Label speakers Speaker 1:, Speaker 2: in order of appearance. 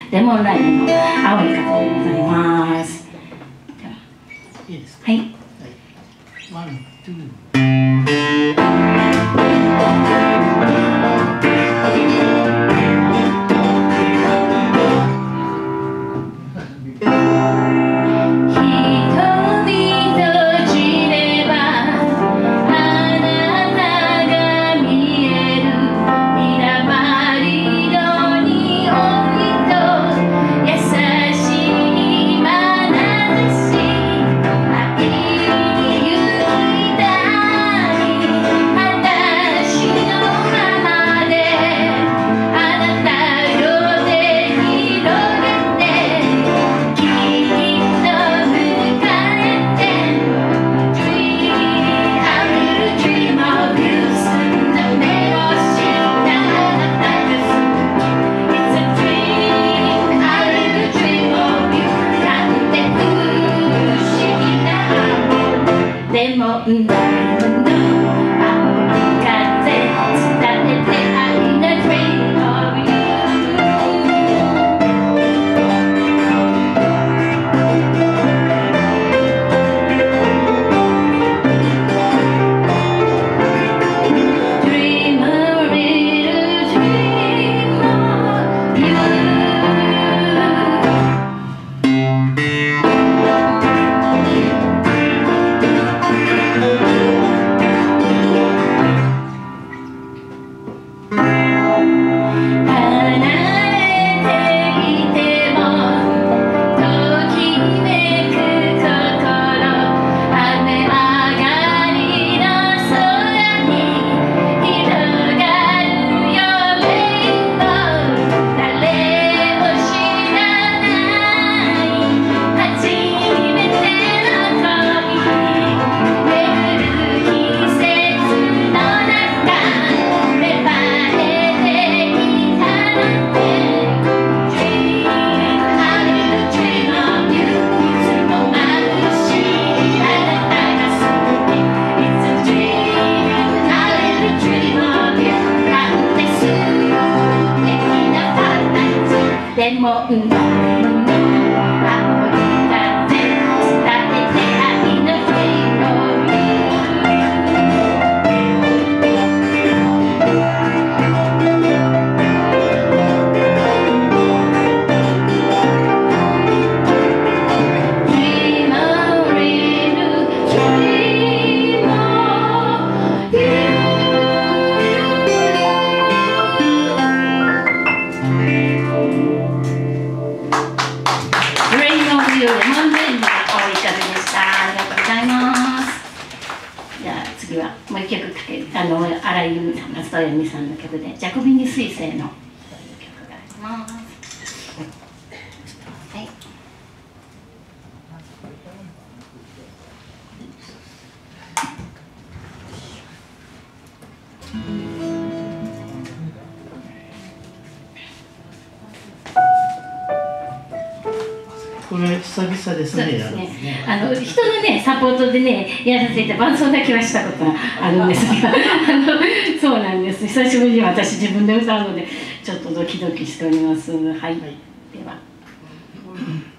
Speaker 1: レモンライムの青い風でございます。
Speaker 2: いいですか。
Speaker 1: はい。
Speaker 2: ワン、ツー。
Speaker 1: レモンライムの青い風伝えて愛の Dream of you。 Dream a little dream of you。レモンライムの青い風伝えて愛の Dream of you。 Dream a little dream of you。 レモンレモンの青い風でした。ありがとうございます。じゃあ次はもう一曲かける荒井由実さん、松任谷由実さんの曲で「ジャコビニ彗星」の曲があります。はい。
Speaker 2: これ久々ですね。
Speaker 1: そうですね。人のねサポートでねやらせて伴奏だけはしたことがあるんですが、そうなんです。久しぶりに私自分で歌うのでちょっとドキドキしております。はい。では。